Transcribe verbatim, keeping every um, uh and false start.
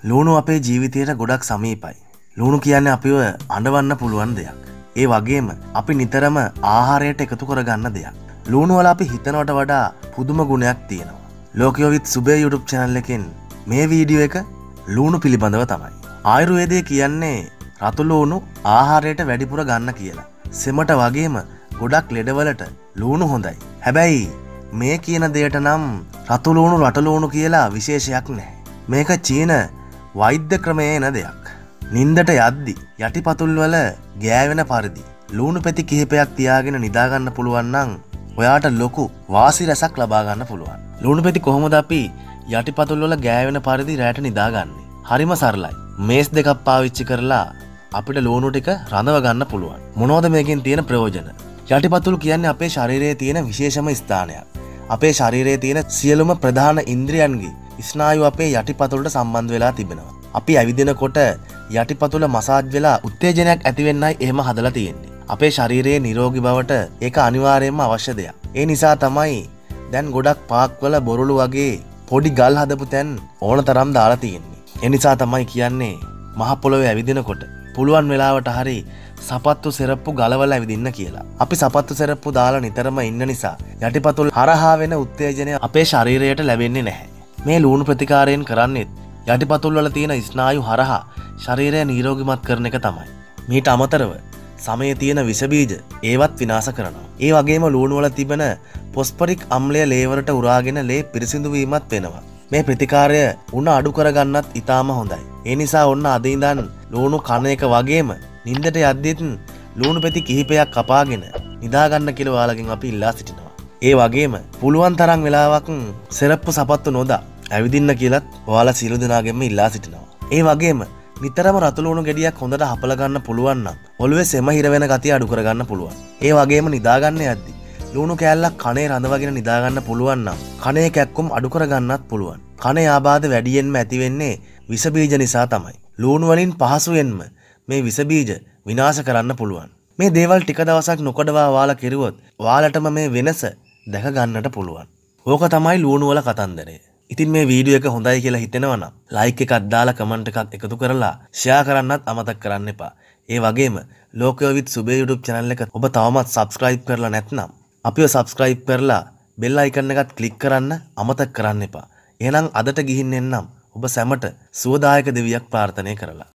ලුණු අපේ ජීවිතයට ගොඩක් සමීපයි. ලුණු කියන්නේ අපිව අඬවන්න පුළුවන් දෙයක්. ඒ වගේම අපි නිතරම ආහාරයට එකතු කරගන්න දෙයක්. ලුණු වල අපි හිතනවට වඩා පුදුම ගුණයක් තියෙනවා. ලෝකයෝ විත් සුබේ YouTube channel එකෙන් මේ වීඩියෝ එක ලුණු පිළිබඳව තමයි. ආයුර්වේදයේ කියන්නේ රතු ලුණු ආහාරයට වැඩිපුර ගන්න කියලා. සෙමට වගේම ගොඩක් ලෙඩවලට ලුණු හොඳයි. හැබැයි මේ කියන දෙයට නම් රතු ලුණු රට ලුණු කියලා විශේෂයක් නැහැ. මේක චීන වෛද්‍ය ක්‍රමයේ එන දෙයක්. නින්දට යද්දි යටිපතුල් වල ගෑවෙන පරිදි ලුණු පෙති කිහිපයක් තියාගෙන නිදා ගන්න පුළුවන් නම් ඔයාට ලොකු වාසි රසක් ලබා ගන්න පුළුවන්. ලුණු පෙති කොහොමද අපි යටිපතුල් වල ගෑවෙන පරිදි රැට නිදාගන්නේ? හරිම සරලයි. මේස් දෙකක් පාවිච්චි කරලා අපිට ලුණු ටික රඳව ගන්න පුළුවන්. මොනවද මේකෙන් තියෙන ප්‍රයෝජන? යටිපතුල් කියන්නේ අපේ ශරීරයේ තියෙන විශේෂම ස්ථානයක්. අපේ ශරීරයේ තියෙන සියලුම ප්‍රධාන ඉන්ද්‍රියන්ගේ ස්නායු අපේ යටිපතුලට සම්බන්ධ වෙලා තිබෙනවා. අපි ඇවිදිනකොට යටිපතුල මසාජ් වෙලා උත්තේජනයක් ඇති වෙන්නයි එහෙම හදලා තියෙන්නේ. අපේ ශරීරයේ නිරෝගී බවට ඒක අනිවාර්යයෙන්ම අවශ්‍ය දෙයක්. ඒ නිසා තමයි දැන් ගොඩක් පාක් වල බොරළු වගේ පොඩි ගල් හදපු තැන් ඕන තරම් දාලා තියෙන්නේ. ඒ නිසා තමයි කියන්නේ මහ පොළොවේ ඇවිදිනකොට පුළුවන් වෙලාවට හරි සපත්තු සෙරප්පු ගලවලා ඇවිදින්න කියලා. අපි සපත්තු සෙරප්පු දාලා නිතරම ඉන්න නිසා යටිපතුල් හරහා වෙන උත්තේජනය අපේ ශරීරයට ලැබෙන්නේ නැහැ. මේ ලුණු ප්‍රතිකාරයෙන් කරන්නේ යටිපතුල් වල තියෙන ස්නායු හරහා ශරීරය නිරෝගීමත් කරන එක තමයි. මීට අමතරව සමයේ තියෙන විස බීජ ඒවත් විනාශ කරනවා. ඒ වගේම ලුණු වල තිබෙන ෆොස්ෆරික් අම්ලය ලේ වලට උරාගෙන ලේ පිරිසිදු වීමත් වෙනවා. මේ ප්‍රතිකාරය උණ අඩු කරගන්නත් ඉතාම හොඳයි. ඒ නිසා ඔන්න අද ඉඳන් ලුණු කන එක වගේම නින්දට යද්දිත් ලුණු පෙති කිහිපයක් කපාගෙන නිදා ගන්න කියලා ඔයාලගෙන් අපි ඉල්ලා සිටිනවා. ඒ වගේම පුළුවන් තරම් වෙලාවක් සෙරප්පු සපත්තු නොදා ඇවිදින්න කියලත් ඔයාලා සියලු දෙනාගෙන්ම ඉල්ලා සිටිනවා. ඒ වගේම නිතරම රතු ලුණු ගෙඩියක් හොඳට හපලා ගන්න පුළුවන් නම් ඔළුවේ සෙම හිර වෙන ගතිය අඩු කරගන්න පුළුවන්. ඒ වගේම නිදා ගන්න යද්දි ලුණු කෑල්ලක් කනේ රඳවගෙන නිදා ගන්න පුළුවන් නම් කනේ කැක්කුම් අඩු කරගන්නත් පුළුවන්. කනේ ආබාධ වැඩියෙන්ම ඇති වෙන්නේ විස බීජ නිසා තමයි. ලුණු වලින් පහසුවෙන්ම මේ විස බීජ විනාශ කරන්න පුළුවන්. මේ දේවල් ටික දවසක් නොකඩවා ඔයාලා කෙරුවොත් ඔයාලටම මේ වෙනස දැක ගන්නට පුළුවන්. ඕක තමයි ලුණු වල කතන්දරය. ඉතින් මේ වීඩියෝ එක හොඳයි කියලා හිතෙනවා නම් ලයික් එකක් දාලා කමෙන්ට් එකක් එකතු කරලා ෂෙයා කරන්නත් අමතක කරන්න එපා. ඒ වගේම ලෝකයෝ විත් සුබේ YouTube channel එක ඔබ තවමත් subscribe කරලා නැත්නම් අපිව subscribe කරලා bell icon එකත් click කරන්න අමතක කරන්න එපා. එහෙනම් අදට ගිහින් එන්නම් ඔබ සැමට සුවදායක දිවියක් ප්‍රාර්ථනා කරලා.